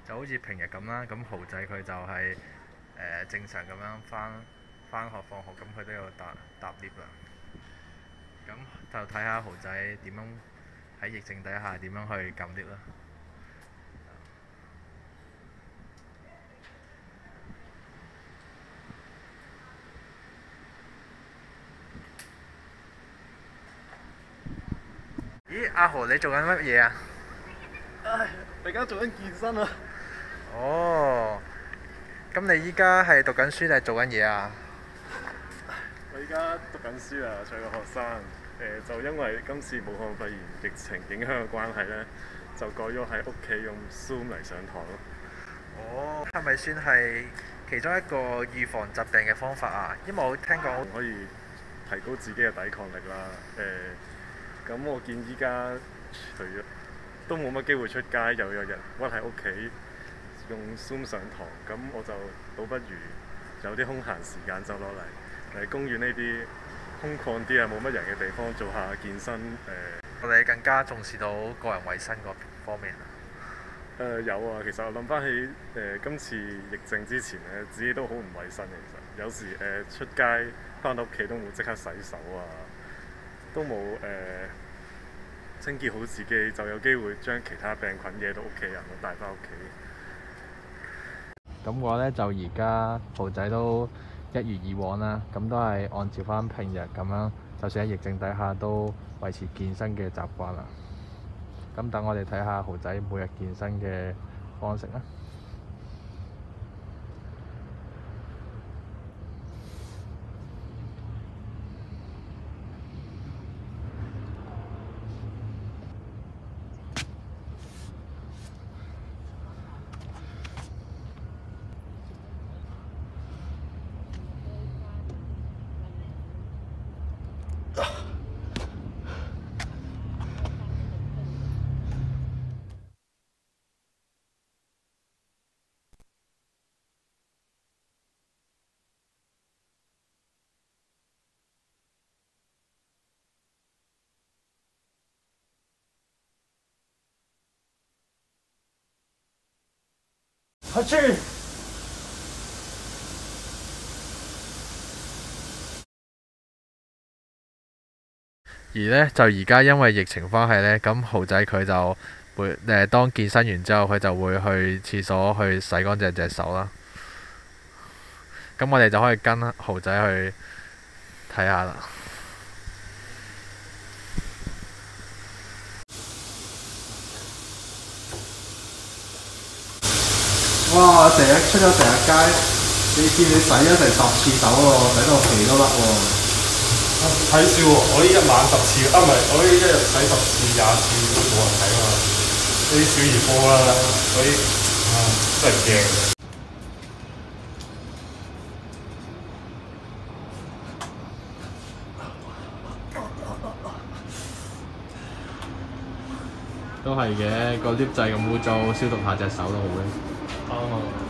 就好似平日咁啦。咁豪仔佢就係、正常咁樣翻學放學，咁佢都要搭 lift 啦。咁就睇下豪仔點樣喺疫情底下點樣去撳 lift 啦。咦，阿豪你做緊乜嘢啊？ 唉，我而家做緊健身啊！ 哦，咁你依家係讀緊書定係做緊嘢啊？ 我而家讀緊書啊，仲係個學生。就因為今次武漢肺炎疫情影響嘅關係呢，就改咗喺屋企用 Zoom 嚟上堂咯。 哦，係咪算係其中一個預防疾病嘅方法啊？因為我聽講可以提高自己嘅抵抗力啦。咁我見依家除咗都冇乜機會出街，又有人屈喺屋企用 Zoom 上堂，咁我就倒不如有啲空閒時間就落嚟公園呢啲空曠啲啊冇乜人嘅地方做下健身。 我哋更加重視到個人衞生嗰方面啊。 有啊，其實我諗翻起今次疫症之前咧，自己都好唔衞生嘅。其實有時出街翻到屋企都冇即刻洗手啊，都冇清潔好自己，就有機會將其他病菌惹到屋企人，帶翻屋企。 咁我呢，就而家豪仔都一如以往啦，咁都係按照翻平日咁樣，就算喺疫症底下都維持健身嘅習慣啦。咁等我哋睇下豪仔每日健身嘅方式啦。 阿豬！ 而呢，就而家因為疫情關係呢，咁豪仔佢就會當健身完之後，佢就會去廁所去洗乾淨隻手啦。咁我哋就可以跟豪仔去睇下啦。 哇！成日出咗成日街，你見你洗咗成10次手喎，洗到皮都甩喎。 睇笑喎！我呢一晚10次，唔係我呢一日洗10次、20次都冇人睇啊嘛。呢啲小兒科啦，所以真係驚。 都係嘅，個 lift 掣咁污糟，消毒下隻手都好嘅。 啱啊！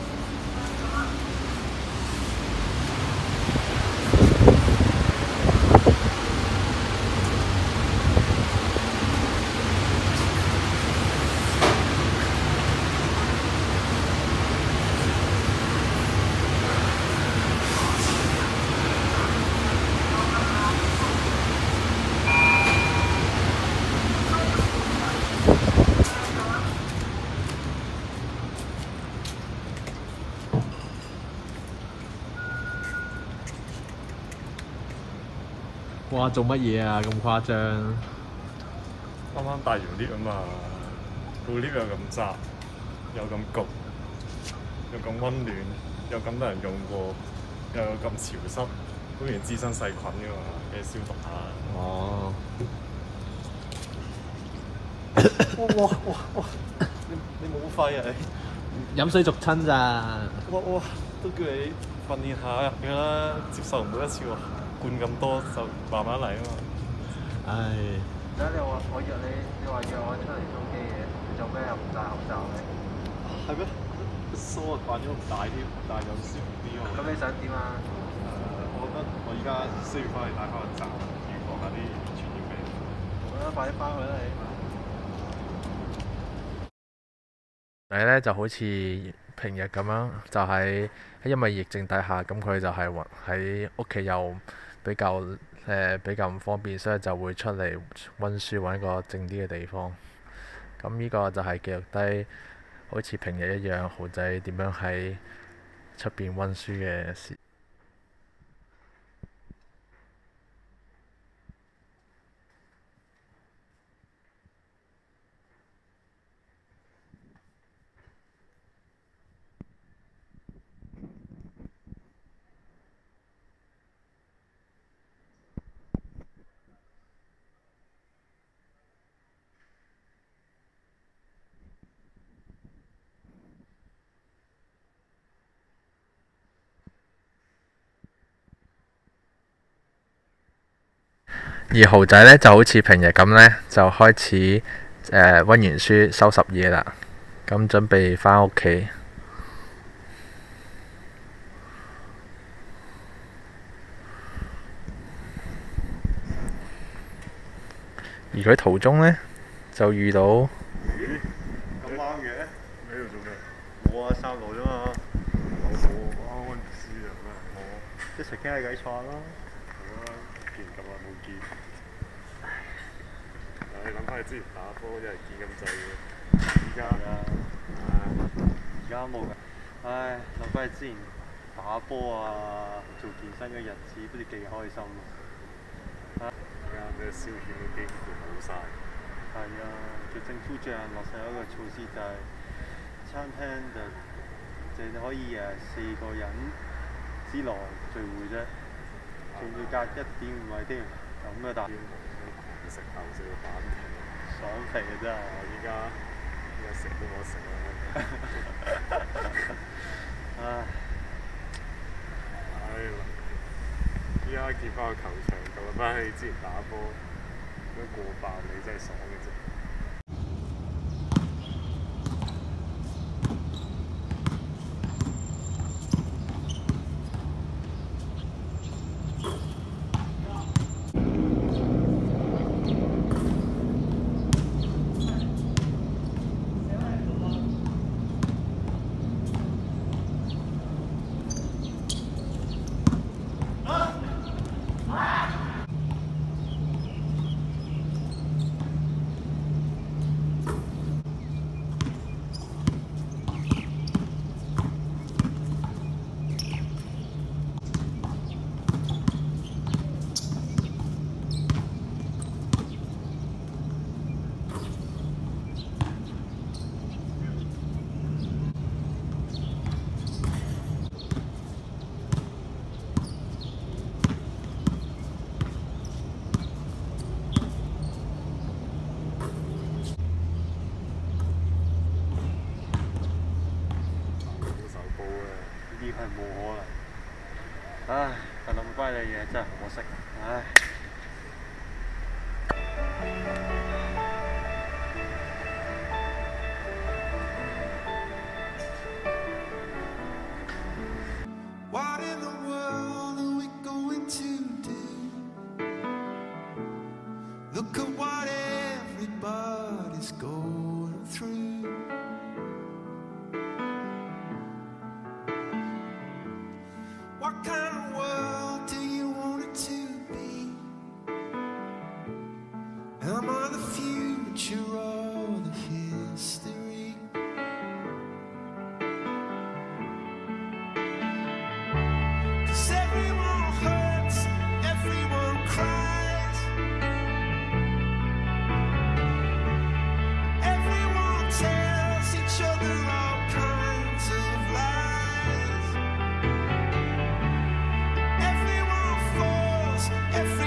哇！做乜嘢啊？咁誇張？ 啱啱帶完 lift 啊嘛，個 lift 又咁窄，又咁焗，又咁温暖，又咁多人用過，又有咁潮濕，好容易滋生細菌噶嘛，梗係消毒下。 哦。 哇！你冇肺啊你？ 飲水逐親咋？ 哇！都叫你訓練下嘅啦，接受唔到一次喎，灌咁多就慢慢嚟啊嘛。 唉。 而家你話我約你，你話約我出嚟做機嘅，你做咩又唔戴口罩嘅？ 係咩？梳啊慣咗唔戴添，戴有舒服啲喎。 咁你想點啊？ 我覺得我而家需要翻嚟戴翻個罩，預防下啲傳染病。 好啦，快啲翻去啦你。 但係咧就好似平日咁樣，就喺因為疫症底下，咁佢就係喺屋企又比較唔方便，所以就會出嚟温書，揾一個靜啲嘅地方。咁呢個就係記錄低好似平日一樣，豪仔點樣喺出邊温書嘅事。而豪仔呢，就好似平日咁呢，就開始温完書收拾嘢啦，咁準備返屋企。而佢途中呢，就遇到咦？咁啱嘅？你喺度做咩？冇啊，散步啫嘛。我温書啊，我一齊傾下偈坐下啦。好啊，既然咁耐冇見。你諗翻起之前打波，真係見咁滯嘅。而家冇㗎。唉，諗翻起之前打波啊，做健身嘅日子，不知幾開心啊！而家咩消遣都幾乎冇晒。係啊，叫政府最近落實一個措施，就係餐廳就淨可以4個人之內聚會啫，仲要隔1.5米添，咁嘅大。食牛食到反皮，爽皮啊真係！依家食都冇食啦。唉，依家見翻個球場，就諗翻起之前打波，咁過爆你真係爽嘅啫。係冇可能。唉，但諗翻你嘢真係可惜。唉。What in the world are we going to do? Look at what everybody's going through. What kind of world do you want it to be? Am I the future or the history? Cause everyone hurts, everyone cries, everyone tells each other all kinds of lies. Everyone falls, everyone